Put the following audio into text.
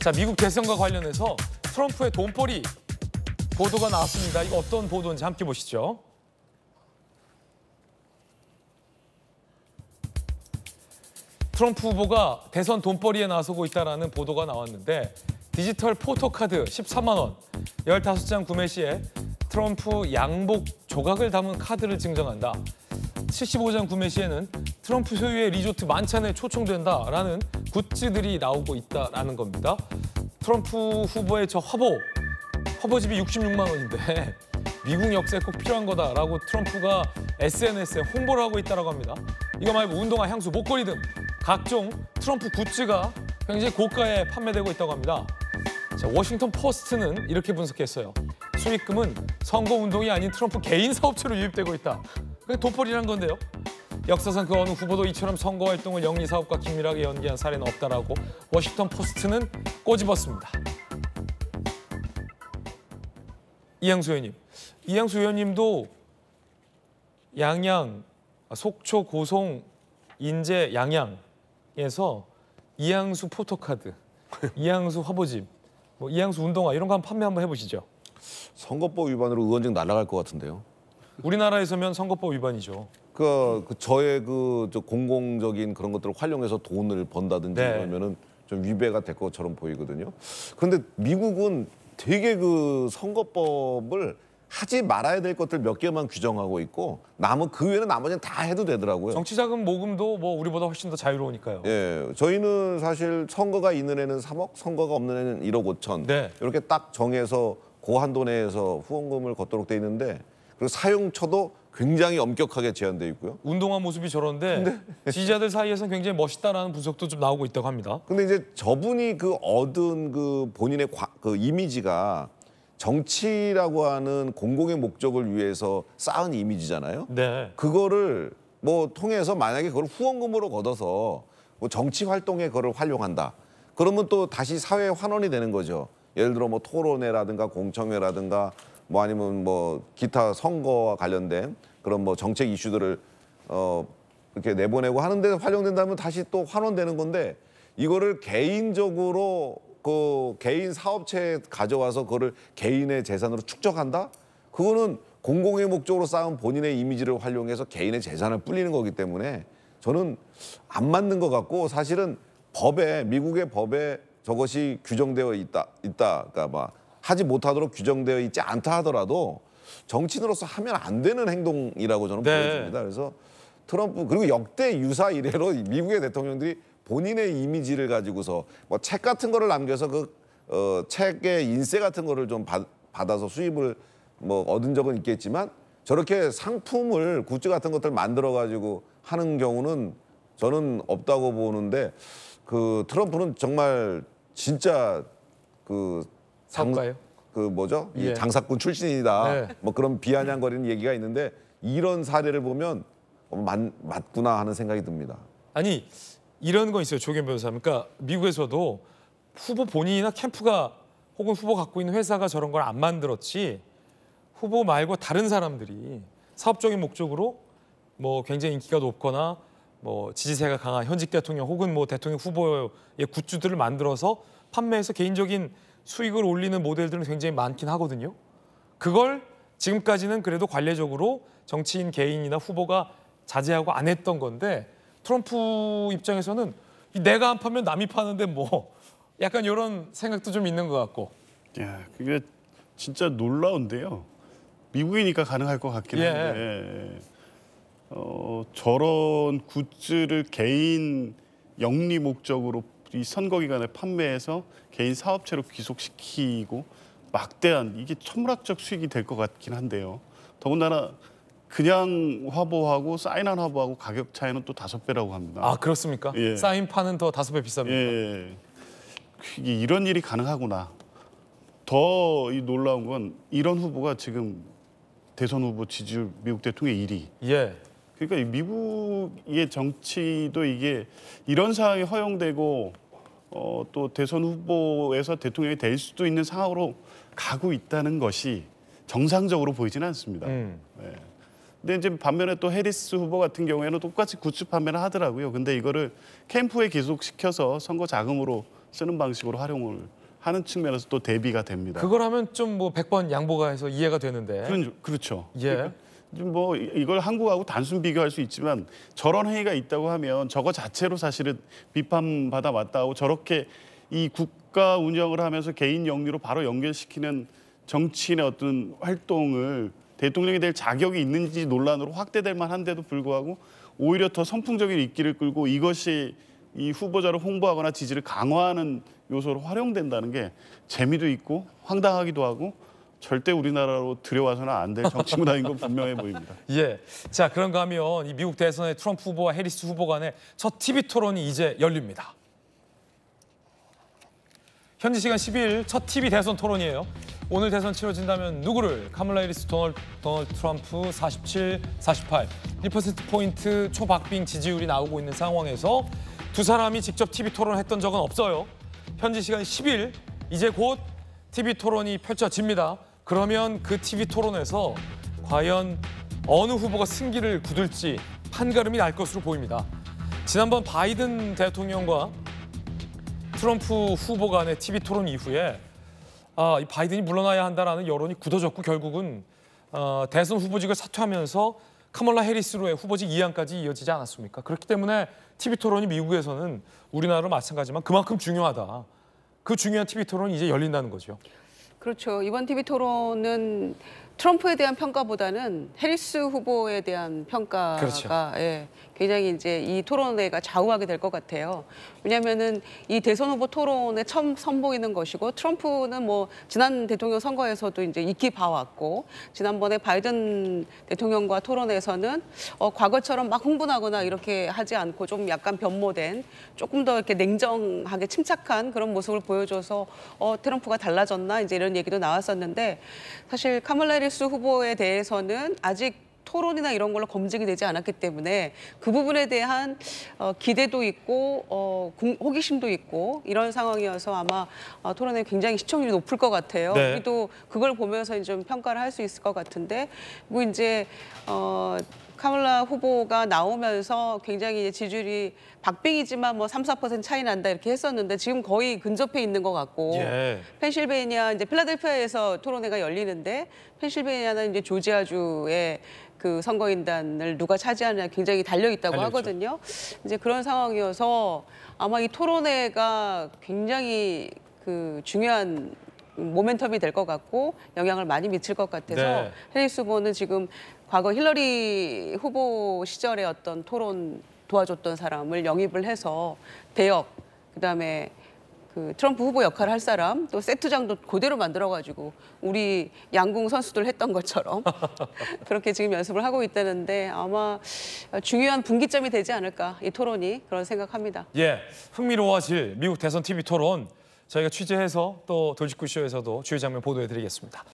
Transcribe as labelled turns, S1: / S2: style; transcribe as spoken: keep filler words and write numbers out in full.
S1: 자, 미국 대선과 관련해서 트럼프의 돈벌이 보도가 나왔습니다. 이거 어떤 보도인지 함께 보시죠. 트럼프 후보가 대선 돈벌이에 나서고 있다는 보도가 나왔는데 디지털 포토카드 십삼만 원, 열다섯 장 구매 시에 트럼프 양복 조각을 담은 카드를 증정한다. 칠십오 장 구매 시에는 트럼프 소유의 리조트 만찬에 초청된다라는 굿즈들이 나오고 있다라는 겁니다. 트럼프 후보의 저 화보, 화보집이 육십육만 원인데 미국 역사에 꼭 필요한 거다라고 트럼프가 에스엔에스에 홍보를 하고 있다고 합니다. 이거 말고 운동화, 향수, 목걸이 등 각종 트럼프 굿즈가 굉장히 고가에 판매되고 있다고 합니다. 자, 워싱턴 포스트는 이렇게 분석했어요. 수익금은 선거운동이 아닌 트럼프 개인 사업체로 유입되고 있다. 그게 돈벌이란 건데요. 역사상 그 어느 후보도 이처럼 선거활동을 영리사업과 긴밀하게 연계한 사례는 없다라고 워싱턴 포스트는 꼬집었습니다. 이양수 의원님, 이양수 의원님도 양양, 속초, 고송, 인제, 양양에서 이양수 포토카드, 이양수 화보집, 뭐 이양수 운동화 이런 거 한번 판매 한번 해보시죠.
S2: 선거법 위반으로 의원직 날아갈 것 같은데요.
S1: 우리나라에서면 선거법 위반이죠.
S2: 그, 그 저의 그 저 공공적인 그런 것들을 활용해서 돈을 번다든지
S1: 네.
S2: 그러면은 좀 위배가 될 것처럼 보이거든요. 그런데 미국은 되게 그 선거법을 하지 말아야 될 것들 몇 개만 규정하고 있고 남은 그 외에는 나머지는 다 해도 되더라고요.
S1: 정치자금 모금도 뭐 우리보다 훨씬 더 자유로우니까요.
S2: 예, 저희는 사실 선거가 있는 애는 삼억, 선거가 없는 애는 일억 오천
S1: 네.
S2: 이렇게 딱 정해서 그 한도 내에서 후원금을 걷도록 돼 있는데 그리고 사용처도 굉장히 엄격하게 제한돼 있고요.
S1: 운동화 모습이 저런데 지지자들 사이에서는 굉장히 멋있다라는 분석도 좀 나오고 있다고 합니다.
S2: 근데 이제 저분이 그 얻은 그 본인의 과, 그 이미지가 정치라고 하는 공공의 목적을 위해서 쌓은 이미지잖아요.
S1: 네.
S2: 그거를 뭐 통해서 만약에 그걸 후원금으로 걷어서 뭐 정치 활동에 그걸 활용한다. 그러면 또 다시 사회 환원이 되는 거죠. 예를 들어 뭐 토론회라든가 공청회라든가 뭐 아니면 뭐 기타 선거와 관련된 그런 뭐 정책 이슈들을 어 이렇게 내보내고 하는데 활용된다면 다시 또 환원되는 건데 이거를 개인적으로 그 개인 사업체에 가져와서 그거를 개인의 재산으로 축적한다? 그거는 공공의 목적으로 쌓은 본인의 이미지를 활용해서 개인의 재산을 불리는 거기 때문에 저는 안 맞는 것 같고 사실은 법에 미국의 법에 저것이 규정되어 있다 있다 그러니까 막 하지 못하도록 규정되어 있지 않다 하더라도 정치인으로서 하면 안 되는 행동이라고 저는
S1: 네.
S2: 보여집니다. 그래서 트럼프 그리고 역대 유사 이래로 미국의 대통령들이 본인의 이미지를 가지고서 뭐 책 같은 거를 남겨서 그 어, 책의 인쇄 같은 거를 좀 받, 받아서 수입을 뭐 얻은 적은 있겠지만 저렇게 상품을 굿즈 같은 것들 만들어 가지고 하는 경우는 저는 없다고 보는데 그 트럼프는 정말 진짜 그
S1: 사업가예요?
S2: 그 뭐죠? 이
S1: 예.
S2: 장사꾼 출신이다.
S1: 네.
S2: 뭐 그런 비아냥거리는 얘기가 있는데 이런 사례를 보면 어, 맞, 맞구나 하는 생각이 듭니다.
S1: 아니 이런 거 있어요, 조경 변호사님. 그러니까 미국에서도 후보 본인이나 캠프가 혹은 후보 갖고 있는 회사가 저런 걸 안 만들었지 후보 말고 다른 사람들이 사업적인 목적으로 뭐 굉장히 인기가 높거나 뭐 지지세가 강한 현직 대통령 혹은 뭐 대통령 후보의 굿즈들을 만들어서 판매해서 개인적인 수익을 올리는 모델들은 굉장히 많긴 하거든요. 그걸 지금까지는 그래도 관례적으로 정치인 개인이나 후보가 자제하고 안 했던 건데 트럼프 입장에서는 내가 안 파면 남이 파는데 뭐 약간 이런 생각도 좀 있는 것 같고.
S3: 야, 그게 진짜 놀라운데요. 미국이니까 가능할 것 같긴
S1: 예.
S3: 한데 어, 저런 굿즈를 개인 영리 목적으로 이 선거 기간에 판매해서 개인 사업체로 귀속시키고 막대한 이게 천문학적 수익이 될 것 같긴 한데요. 더군다나 그냥 화보하고 사인한 화보하고 가격 차이는 또 다섯 배라고 합니다.
S1: 아 그렇습니까?
S3: 예.
S1: 사인판은 더 다섯 배 비쌉니다.
S3: 예, 이게 이런 일이 가능하구나. 더 이 놀라운 건 이런 후보가 지금 대선 후보 지지율 미국 대통령 일 위.
S1: 예.
S3: 그러니까 이 미국의 정치도 이게 이런 상황이 허용되고 어, 또 대선 후보에서 대통령이 될 수도 있는 상황으로 가고 있다는 것이 정상적으로 보이지는 않습니다.
S1: 음.
S3: 네. 근데 이제 반면에 또 해리스 후보 같은 경우에는 똑같이 굿즈 판매를 하더라고요. 근데 이거를 캠프에 기속시켜서 선거 자금으로 쓰는 방식으로 활용을 하는 측면에서 또 대비가 됩니다.
S1: 그걸 하면 좀 뭐 백 번 양보가 해서 이해가 되는데.
S3: 그런, 그렇죠.
S1: 예.
S3: 그러니까 좀 뭐 이걸 한국하고 단순 비교할 수 있지만 저런 행위가 있다고 하면 저거 자체로 사실은 비판받아 왔다고 저렇게 이 국가 운영을 하면서 개인 영리로 바로 연결시키는 정치인의 어떤 활동을 대통령이 될 자격이 있는지 논란으로 확대될 만한데도 불구하고 오히려 더 선풍적인 인기를 끌고 이것이 이 후보자를 홍보하거나 지지를 강화하는 요소로 활용된다는 게 재미도 있고 황당하기도 하고 절대 우리나라로 들여와서는 안 될 정치 문화인 건 분명해 보입니다.
S1: 예. 자, 그런가 하면 이 미국 대선의 트럼프 후보와 해리스 후보 간의 첫 티비 토론이 이제 열립니다. 현지 시간 십이 일 첫 티비 대선 토론이에요. 오늘 대선 치러진다면 누구를? 카멀라 해리스, 도널드, 도널드 트럼프 사십칠, 사십팔, 일 퍼센트포인트 초박빙 지지율이 나오고 있는 상황에서 두 사람이 직접 티비 토론을 했던 적은 없어요. 현지 시간 십이 일 이제 곧 티비 토론이 펼쳐집니다. 그러면 그 티비 토론에서 과연 어느 후보가 승기를 굳을지 판가름이 날 것으로 보입니다. 지난번 바이든 대통령과 트럼프 후보 간의 티비 토론 이후에 아, 이 바이든이 물러나야 한다라는 여론이 굳어졌고 결국은 어, 대선 후보직을 사퇴하면서 카멀라 해리스로의 후보직 이양까지 이어지지 않았습니까? 그렇기 때문에 티비 토론이 미국에서는 우리나라로 마찬가지지만 그만큼 중요하다. 그 중요한 티비 토론이 이제 열린다는 거죠.
S4: 그렇죠. 이번 티비 토론은 트럼프에 대한 평가보다는 해리스 후보에 대한 평가가
S1: 그렇죠.
S4: 예, 굉장히 이제 이 토론회가 좌우하게 될 것 같아요. 왜냐하면은 이 대선 후보 토론에 처음 선보이는 것이고 트럼프는 뭐 지난 대통령 선거에서도 이제 익히 봐왔고 지난번에 바이든 대통령과 토론에서는 어, 과거처럼 막 흥분하거나 이렇게 하지 않고 좀 약간 변모된 조금 더 이렇게 냉정하게 침착한 그런 모습을 보여줘서 어, 트럼프가 달라졌나 이제 이런 얘기도 나왔었는데 사실 카멀라 해리스 후보에 대해서는 아직 토론이나 이런 걸로 검증이 되지 않았기 때문에 그 부분에 대한 어, 기대도 있고 어, 호기심도 있고 이런 상황이어서 아마 어, 토론에 굉장히 시청률이 높을 것 같아요.
S1: 네.
S4: 우리도 그걸 보면서 좀 평가를 할 수 있을 것 같은데 뭐 이제 어, 카멀라 후보가 나오면서 굉장히 지지율이 박빙이지만 뭐 삼, 사 퍼센트 차이 난다 이렇게 했었는데 지금 거의 근접해 있는 것 같고
S1: 예.
S4: 펜실베이니아 이제 필라델피아에서 토론회가 열리는데 펜실베이니아는 이제 조지아주의 그 선거인단을 누가 차지하느냐 굉장히 달려 있다고
S1: 달려있죠.
S4: 하거든요. 이제 그런 상황이어서 아마 이 토론회가 굉장히 그 중요한 모멘텀이 될 것 같고 영향을 많이 미칠 것 같아서
S1: 네.
S4: 해리스 후보는 지금 과거 힐러리 후보 시절에 어떤 토론 도와줬던 사람을 영입을 해서 대역 그다음에 그 트럼프 후보 역할을 할 사람 또 세트장도 그대로 만들어가지고 우리 양궁 선수들 했던 것처럼 그렇게 지금 연습을 하고 있다는데 아마 중요한 분기점이 되지 않을까 이 토론이 그런 생각합니다.
S1: 예, 흥미로워질 미국 대선 티비 토론 저희가 취재해서 또 돌직구쇼에서도 주요 장면 보도해드리겠습니다.